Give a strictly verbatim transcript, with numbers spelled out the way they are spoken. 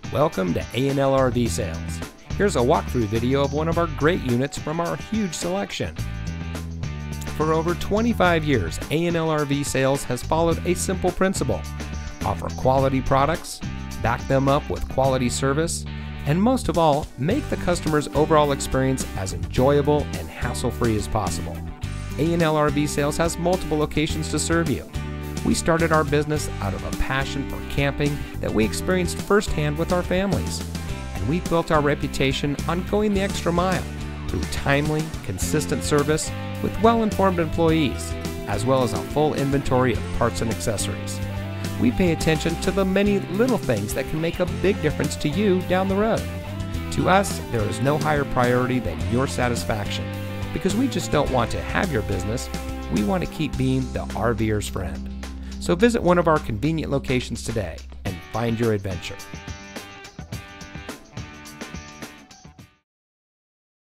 Welcome to A and L R V Sales. Here's a walkthrough video of one of our great units from our huge selection. For over twenty-five years, A and L R V Sales has followed a simple principle: offer quality products, back them up with quality service, and most of all, make the customer's overall experience as enjoyable and hassle-free as possible. A and L R V Sales has multiple locations to serve you. We started our business out of a passion for camping that we experienced firsthand with our families, and we built our reputation on going the extra mile through timely, consistent service with well-informed employees, as well as a full inventory of parts and accessories. We pay attention to the many little things that can make a big difference to you down the road. To us, there is no higher priority than your satisfaction, because we just don't want to have your business, we want to keep being the RVer's friend. So visit one of our convenient locations today and find your adventure.